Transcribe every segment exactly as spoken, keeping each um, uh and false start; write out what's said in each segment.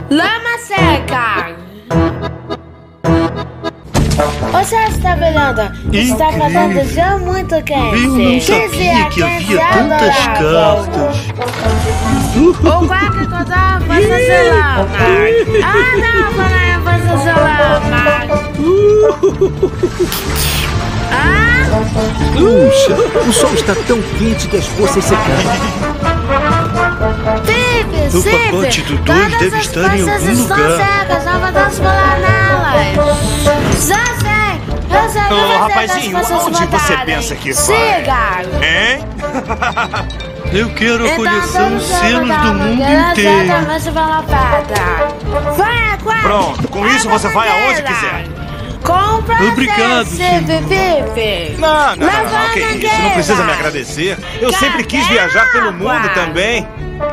Lama seca! Você está vendo? Está fazendo já muito quente. Eu não sabia que havia tantas cartas. O qualquer coisa vai fazer lama. Ah, não, vai fazer lama. Ah? Puxa, o sol está tão quente que as poças secaram. Vive, O pacote do dois deve estar em algum estão lugar. secas, não podemos pular nelas. Já sei, eu sei que Ô, vai ser rapazinho, das forças onde você botarem. pensa que vai? Siga! Hein? Eu quero a Então, coleção todos Selos vão do mundo botar inteiro. exatamente pela pedra. Vai, quatro! Pronto, com isso você vai aonde quiser. Compra Obrigado, senhor. senhor. Não, não, não, não, Levanta que isso, aqui, não precisa me vai. agradecer. Eu sempre quis Cadê viajar pelo água? mundo também.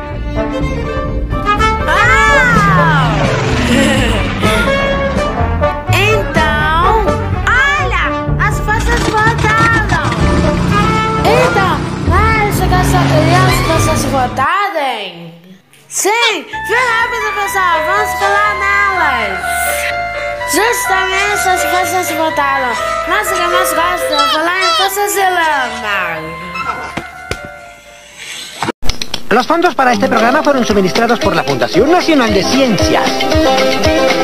Ah! Então, olha, as forças voltaram. Então, vai chegar só as forças voltarem? Sim, vem rápido, pessoal, vamos pular nelas. Justamente as forças voltaram. Mas o que mais gosto é falar em forças de lama. Los fondos para este programa fueron suministrados por la Fundación Nacional de Ciencias.